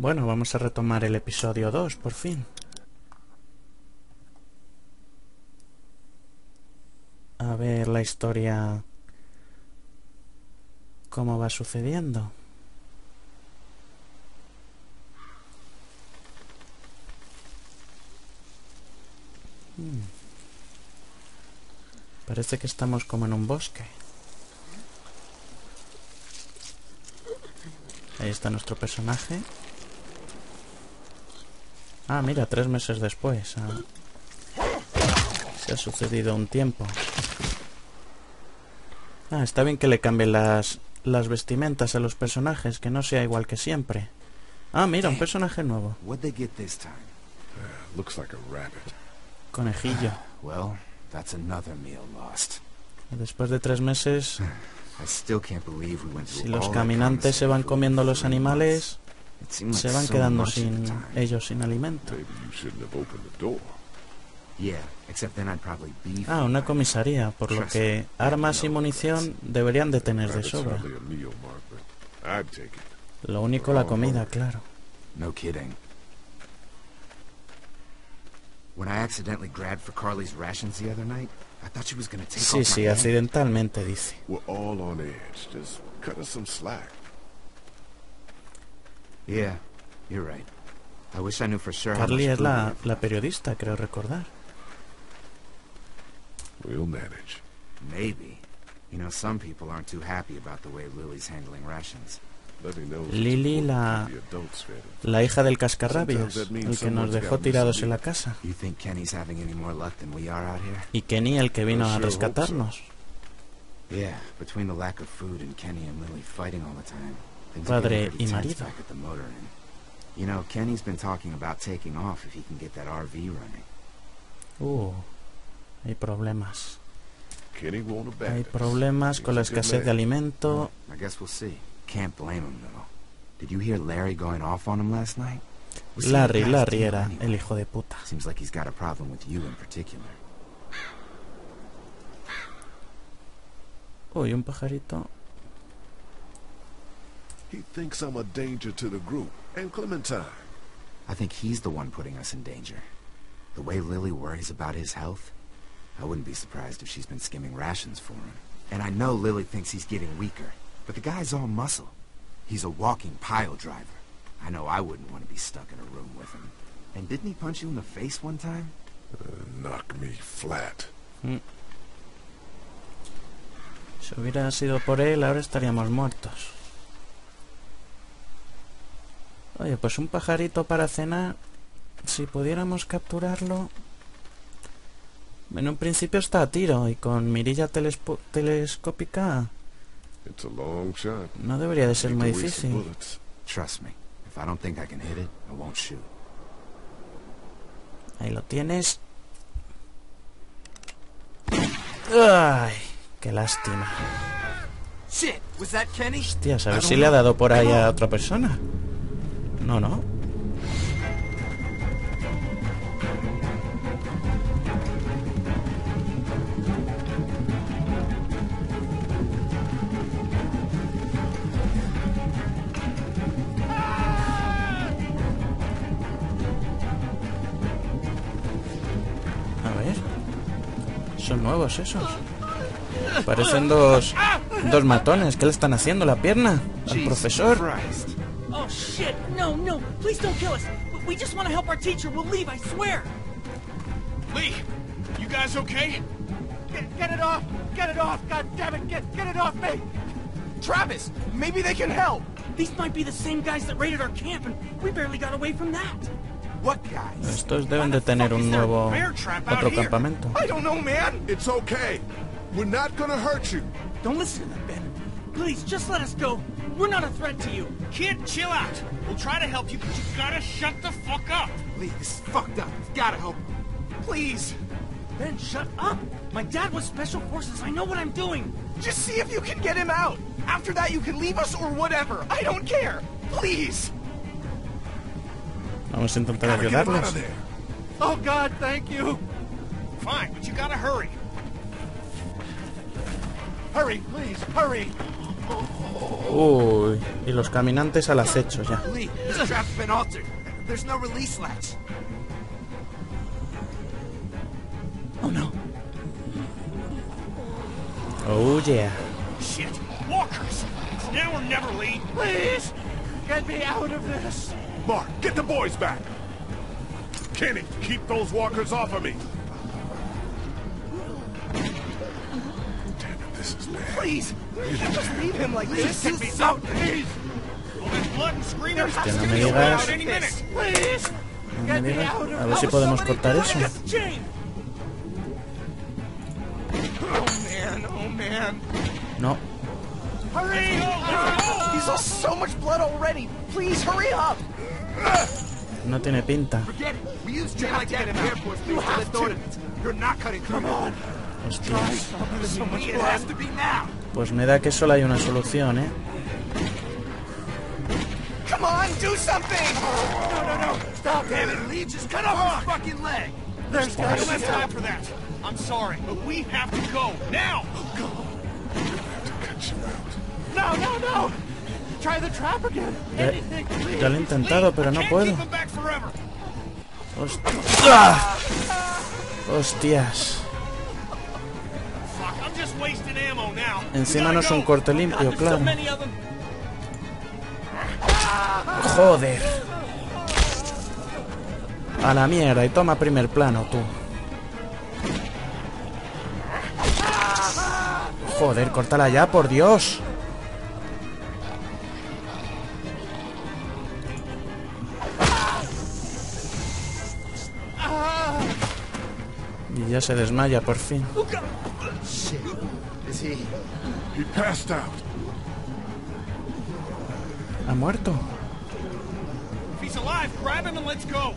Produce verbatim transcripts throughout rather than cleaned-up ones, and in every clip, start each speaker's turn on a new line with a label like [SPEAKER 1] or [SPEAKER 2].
[SPEAKER 1] Bueno, vamos a retomar el episodio dos, por fin. A ver la historia... cómo va sucediendo. Hmm. Parece que estamos como en un bosque. Ahí está nuestro personaje. Ah, mira, tres meses después. Ah, se ha sucedido un tiempo. Ah, está bien que le cambien las, las vestimentas a los personajes, que no sea igual que siempre. Ah, mira, un personaje nuevo. Conejillo. Después de tres meses, si los caminantes se van comiendo los animales, se van quedando sin ellos sin alimento. Ah, una comisaría, por lo que armas y munición deberían de tener de sobra. Lo único, la comida, claro. Sí, sí, accidentalmente, dice. Carly es la, la periodista, creo recordar.
[SPEAKER 2] We'll manage.
[SPEAKER 3] Maybe. You know, some people aren't too happy about the way Lily's handling rations.
[SPEAKER 1] Lily, la, la hija del cascarrabias, el que nos dejó tirados en la casa. Y Kenny, el que vino a rescatarnos. Padre y marido. Uh, hay problemas. Hay problemas con la escasez de alimento. Larry, Larry era el hijo de puta. Uy, un pajarito.
[SPEAKER 2] He thinks I'm a danger to the group and Clementine.
[SPEAKER 3] I think he's the one putting us in danger. The way Lily worries about his health, I wouldn't be surprised if she's been skimming rations for him. And I know Lily thinks he's getting weaker, but the guy's all muscle. He's a walking pile driver. I know I wouldn't want to be stuck in a room with him. And didn't he punch you in the face one time?
[SPEAKER 2] Uh, knock me flat.
[SPEAKER 1] Mm. Si hubiera sido por él, ahora estaríamos muertos. Oye, pues un pajarito para cenar. Si pudiéramos capturarlo... En un principio está a tiro y con mirilla telescópica no debería de ser muy difícil. Ahí lo tienes. Ay, qué lástima. Hostia, a ver si le ha dado por ahí a otra persona. No, no. Son nuevos esos. Parecen dos dos matones. ¿Qué le están haciendo la pierna al profesor?
[SPEAKER 4] Oh shit. No, no. Please don't kill us. We just want to help our teacher. We'll leave, I swear.
[SPEAKER 5] Lee, you guys okay?
[SPEAKER 4] Get, get it off. Get it off. God damn it. Get get it off me.
[SPEAKER 5] Travis, maybe they can help.
[SPEAKER 4] These might be the same guys that raided our camp and we barely got away from that.
[SPEAKER 5] What guys?
[SPEAKER 1] Estos deben de tener un nuevo otro campamento.
[SPEAKER 5] I don't know, man.
[SPEAKER 2] It's okay. We're not gonna hurt you.
[SPEAKER 4] Don't listen to them, Ben. Please, just let us go. We're not a threat to you.
[SPEAKER 5] Kid, chill out. We'll try to help you, but you gotta shut the fuck up.
[SPEAKER 4] Lee, this is fucked up. You've gotta help him.
[SPEAKER 5] Please.
[SPEAKER 4] Ben, shut up. My dad was Special Forces. I know what I'm doing.
[SPEAKER 5] Just see if you can get him out. After that, you can leave us or whatever. I don't care. Please.
[SPEAKER 1] Vamos a intentar ayudarles.
[SPEAKER 4] Oh God, thank you.
[SPEAKER 5] Fine, but you gotta hurry.
[SPEAKER 4] Hurry, please, hurry.
[SPEAKER 1] Uy, y los caminantes al acecho ya.
[SPEAKER 3] Lee, this trap's been altered. There's no release latch.
[SPEAKER 4] Oh no.
[SPEAKER 1] Oh yeah.
[SPEAKER 6] Shit! Walkers! It's now or never, Lee!
[SPEAKER 5] Please, get me out of this.
[SPEAKER 2] Mark, get the boys back. Kenny, keep those walkers off of me. Damn it, this is bad.
[SPEAKER 5] Please, you can't just leave him like this.
[SPEAKER 3] Get me out, please!
[SPEAKER 6] Well, there's blood and screaming.
[SPEAKER 5] There has
[SPEAKER 1] no
[SPEAKER 5] to
[SPEAKER 1] me
[SPEAKER 5] be a way
[SPEAKER 1] digas.
[SPEAKER 5] out any minute. Please,
[SPEAKER 1] No
[SPEAKER 5] get
[SPEAKER 1] me
[SPEAKER 5] me
[SPEAKER 1] digas.
[SPEAKER 5] out of
[SPEAKER 1] A ver si podemos cortar eso.
[SPEAKER 5] Get the chain. Oh man, oh man.
[SPEAKER 1] No.
[SPEAKER 5] Hurry! He's lost so much blood already. Please hurry up.
[SPEAKER 1] No tiene pinta.
[SPEAKER 3] Forget it. We use chain like that in airport space to lift ordnance. You're not cutting through.
[SPEAKER 5] Come on.
[SPEAKER 1] Hostias.
[SPEAKER 5] There's so much
[SPEAKER 3] It has
[SPEAKER 5] blood.
[SPEAKER 3] to be now.
[SPEAKER 1] Pues me da que solo hay una solución, ¿eh?
[SPEAKER 5] Come on, do something. No, no, no. Stop.
[SPEAKER 3] Damn it, Lee, just cut off his fucking leg.
[SPEAKER 5] There's
[SPEAKER 6] I
[SPEAKER 5] got
[SPEAKER 6] don't
[SPEAKER 5] to
[SPEAKER 6] have
[SPEAKER 5] be
[SPEAKER 6] time
[SPEAKER 5] help.
[SPEAKER 6] for that. I'm sorry, but we have to go now.
[SPEAKER 2] Cut you out.
[SPEAKER 5] No, no, no. Try the trap again.
[SPEAKER 1] Ya,
[SPEAKER 5] Anything, please.
[SPEAKER 1] ya lo he intentado, pero no
[SPEAKER 6] Can't
[SPEAKER 1] puedo.
[SPEAKER 6] keep them back forever.
[SPEAKER 1] ¡Hostia! Hostias.
[SPEAKER 6] Fuck, I'm just wasting ammo now.
[SPEAKER 1] Encima
[SPEAKER 6] We
[SPEAKER 1] no
[SPEAKER 6] gotta
[SPEAKER 1] es un
[SPEAKER 6] go.
[SPEAKER 1] corte limpio,
[SPEAKER 4] There's so
[SPEAKER 1] claro.
[SPEAKER 4] many of them.
[SPEAKER 1] Joder. A la mierda, y toma primer plano, tú. Joder, córtala ya, por Dios. Y ya se desmaya por fin.
[SPEAKER 3] Shit. Is he?
[SPEAKER 2] He passed out.
[SPEAKER 1] ¿Ha muerto?
[SPEAKER 6] If he's alive, grab him and let's go.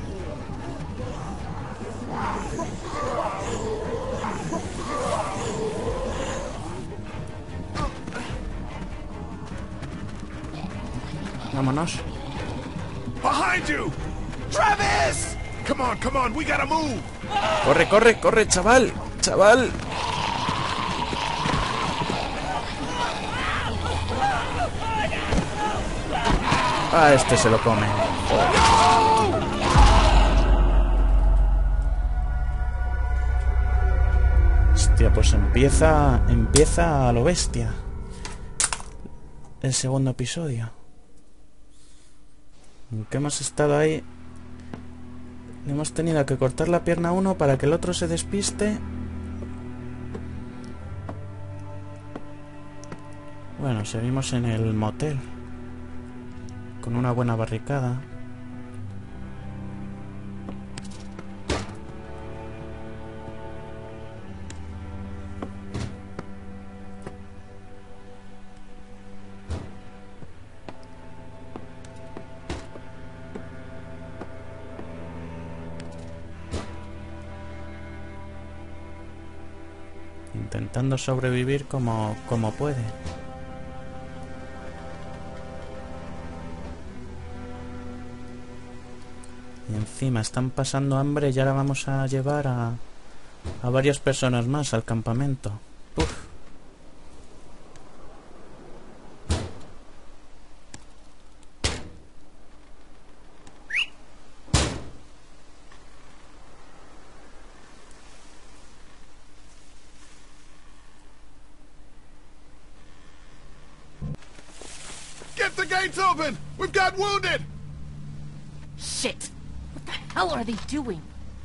[SPEAKER 1] Vámonos.
[SPEAKER 2] Behind you!
[SPEAKER 5] Travis!
[SPEAKER 2] Come on, come on, we gotta move!
[SPEAKER 1] Corre, corre, corre, chaval. Chaval. Ah, este se lo come. Hostia, pues empieza, empieza a lo bestia. El segundo episodio. Aunque hemos estado ahí, le hemos tenido que cortar la pierna a uno para que el otro se despiste. Bueno, seguimos en el motel con una buena barricada. Intentando sobrevivir como, como puede. Y encima están pasando hambre y ahora vamos a llevar a, a varias personas más al campamento. Uf.
[SPEAKER 2] Get the gates open! We've got wounded!
[SPEAKER 7] Shit! What the hell are they doing?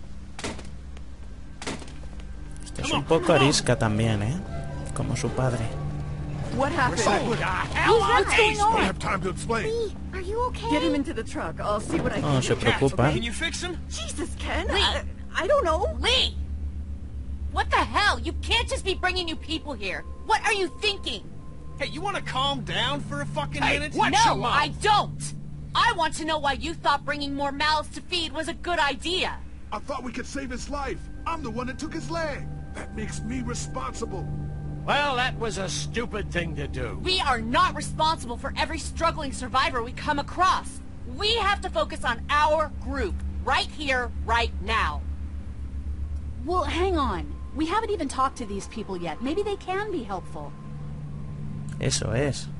[SPEAKER 1] Este es un poco arisca también, ¿eh? Como su padre.
[SPEAKER 8] What happened?
[SPEAKER 7] What's going
[SPEAKER 2] I don't
[SPEAKER 7] on?
[SPEAKER 2] have time to explain.
[SPEAKER 8] Lee, are you okay?
[SPEAKER 7] Get him into the truck. I'll see what I
[SPEAKER 1] Oh,
[SPEAKER 7] can
[SPEAKER 1] se
[SPEAKER 7] do.
[SPEAKER 1] preocupa.
[SPEAKER 6] Can you fix him?
[SPEAKER 8] Jesus, Ken.
[SPEAKER 7] Lee.
[SPEAKER 8] I, I don't know.
[SPEAKER 7] Lee! What the hell? You can't just be bringing new people here. What are you thinking?
[SPEAKER 6] Hey, you want to calm down for a fucking
[SPEAKER 7] Hey,
[SPEAKER 6] minute?
[SPEAKER 7] no, I don't! I want to know why you thought bringing more mouths to feed was a good idea.
[SPEAKER 2] I thought we could save his life. I'm the one that took his leg. That makes me responsible.
[SPEAKER 9] Well, that was a stupid thing to do.
[SPEAKER 7] We are not responsible for every struggling survivor we come across. We have to focus on our group, right here, right now.
[SPEAKER 10] Well, hang on. We haven't even talked to these people yet. Maybe they can be helpful.
[SPEAKER 1] Eso es.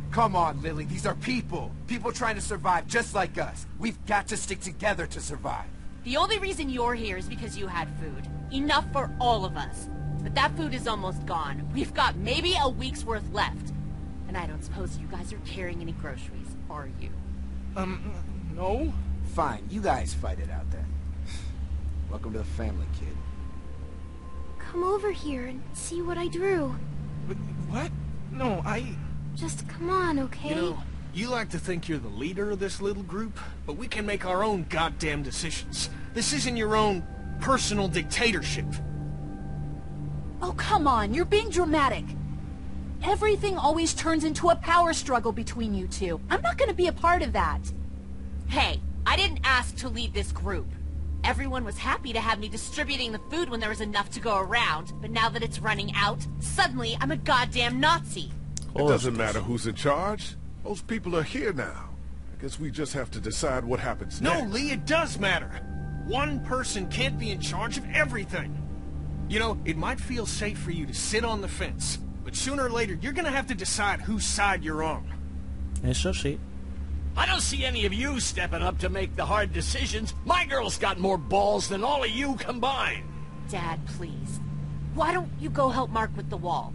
[SPEAKER 3] Come on, Lily. These are people. People trying to survive just like us. We've got to stick together to survive.
[SPEAKER 7] The only reason you're here is because you had food. Enough for all of us. But that food is almost gone. We've got maybe a week's worth left. And I don't suppose you guys are carrying any groceries, are you?
[SPEAKER 6] Um, no?
[SPEAKER 3] Fine, you guys fight it out then. Welcome to the family, kid.
[SPEAKER 11] Come over here and see what I drew.
[SPEAKER 6] What? No, I...
[SPEAKER 11] Just come on, okay?
[SPEAKER 6] You know, you like to think you're the leader of this little group, but we can make our own goddamn decisions. This isn't your own personal dictatorship.
[SPEAKER 10] Oh, come on, you're being dramatic. Everything always turns into a power struggle between you two. I'm not gonna be a part of that.
[SPEAKER 7] Hey, I didn't ask to lead this group. Everyone was happy to have me distributing the food when there was enough to go around, but now that it's running out, suddenly I'm a goddamn Nazi.
[SPEAKER 2] It doesn't matter who's in charge. Those people are here now. I guess we just have to decide what happens
[SPEAKER 6] No,
[SPEAKER 2] next.
[SPEAKER 6] Lee, it does matter. One person can't be in charge of everything. You know, it might feel safe for you to sit on the fence, but sooner or later, you're gonna have to decide whose side you're on.
[SPEAKER 1] Eso sí.
[SPEAKER 9] I don't see any of you stepping up to make the hard decisions. My girl's got more balls than all of you combined.
[SPEAKER 7] Dad, please. Why don't you go help Mark with the wall?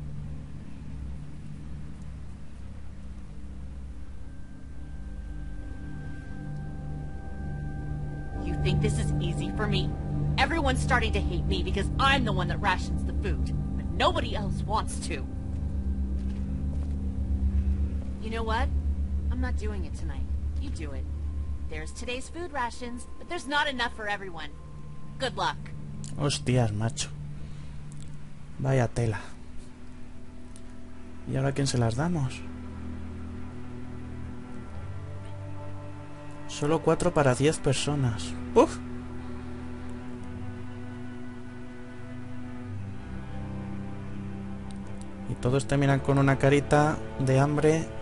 [SPEAKER 7] You think this is easy for me? Everyone's starting to hate me because I'm the one that rations the food, but nobody else wants to. You know what? I'm not doing it tonight. You do it. There's today's food rations, but there's not enough for everyone. Good luck.
[SPEAKER 1] Hostias, macho. Vaya tela. ¿Y ahora a quién se las damos? Solo cuatro para diez personas. ¡Uf! Y todos terminan con una carita de hambre